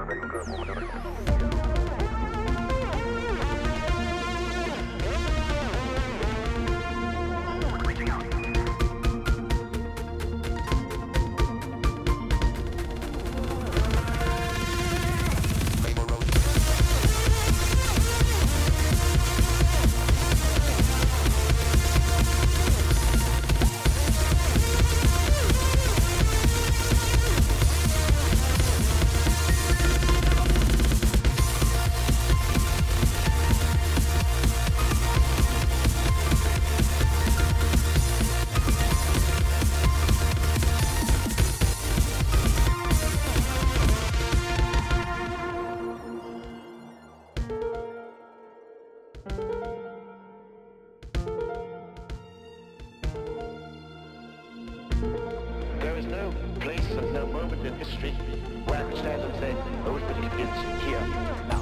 There is no place and no moment in history where I can stand and say, I wish that it begins here.